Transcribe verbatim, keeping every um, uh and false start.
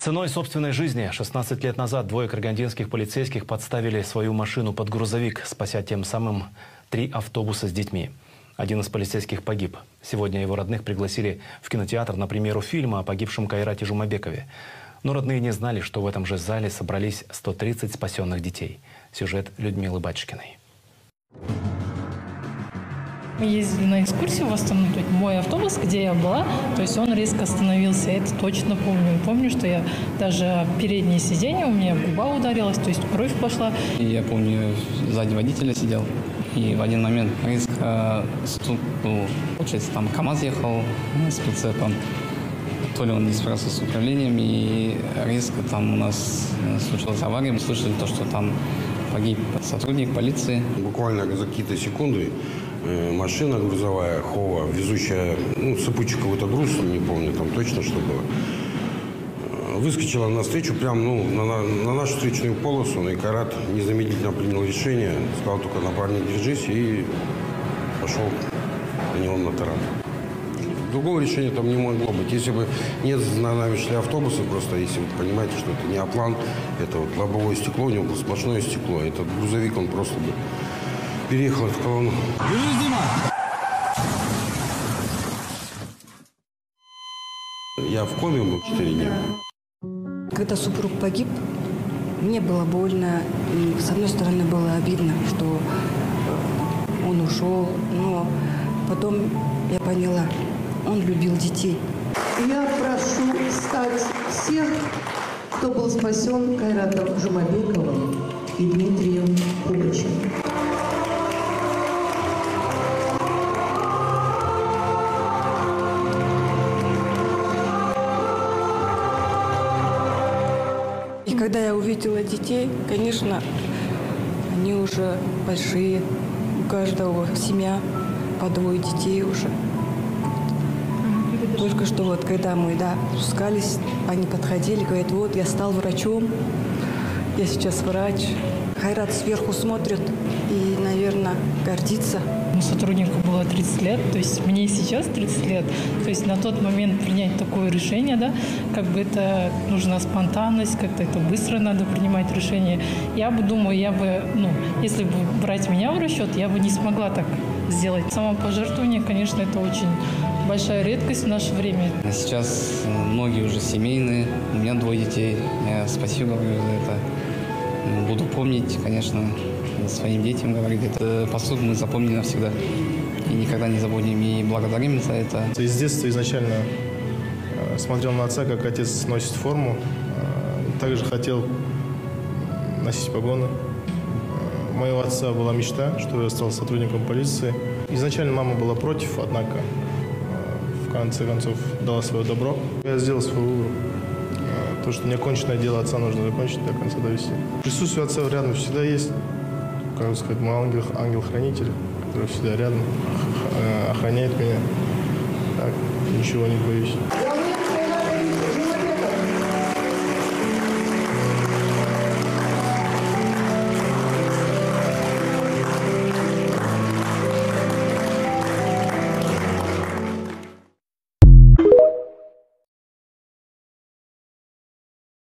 Ценой собственной жизни шестнадцать лет назад двое карагандинских полицейских подставили свою машину под грузовик, спася тем самым три автобуса с детьми. Один из полицейских погиб. Сегодня его родных пригласили в кинотеатр на премьеру фильма о погибшем Кайрате Жумабекове. Но родные не знали, что в этом же зале собрались сто тридцать спасенных детей. Сюжет Людмилы Батчкиной. Мы ездили на экскурсию в Астану, то есть мой автобус, где я была, то есть он резко остановился, я это точно помню. Помню, что я даже переднее сиденье, у меня губа ударилась, то есть кровь пошла. И я помню, сзади водителя сидел, и в один момент резко стукнул, получается, там КамАЗ ехал с прицепом, то ли он не справился с управлением, и резко там у нас случилась авария, мы слышали то, что там погиб сотрудник полиции. Буквально за какие-то секунды машина грузовая, Хова, везущая, ну, сыпучий какой-то груз, не помню там точно, что было, выскочила навстречу, прям, ну, на, на нашу встречную полосу, и Кайрат незамедлительно принял решение, сказал только: напарник, держись, и пошел на него на таран. Другого решения там не могло быть. Если бы нет, на нами шли автобусы, просто если вы понимаете, что это не Аплан, это вот лобовое стекло, у него было сплошное стекло, этот грузовик, он просто бы переехал в колонну. Я в коме был четыре дня. Когда супруг погиб, мне было больно. И, с одной стороны, было обидно, что он ушел. Но потом я поняла, он любил детей. Я прошу встать всех, кто был спасен Кайратом Жумабековым и Дмитрием Кубачем. И когда я увидела детей, конечно, они уже большие, у каждого семья по двое детей уже. Только что вот, когда мы, да, спускались, они подходили, говорят: вот, я стал врачом, я сейчас врач. Кайрат сверху смотрит и, наверное, гордится. Сотруднику было тридцать лет, то есть мне сейчас тридцать лет. То есть на тот момент принять такое решение, да, как бы это нужна спонтанность, как-то это быстро надо принимать решение. Я бы, думаю, я бы, ну, если бы брать меня в расчет, я бы не смогла так сделать. Самопожертвование, конечно, это очень большая редкость в наше время. Сейчас многие уже семейные, у меня двое детей. Я спасибо говорю за это. Буду помнить, конечно, своим детям говорить. Это поступок мы запомним навсегда. И никогда не забудем. И благодарим за это. Из детства изначально смотрел на отца, как отец носит форму. Также хотел носить погоны. У моего отца была мечта, что я стал сотрудником полиции. Изначально мама была против, однако в конце концов дала свое добро. Я сделал свой выбор. То, что неоконченное дело отца нужно закончить, до конца довести. Присутствие отца рядом всегда есть. Как сказать, мой ангел, ангел-хранитель, который всегда рядом, охраняет меня. Так, ничего не боюсь.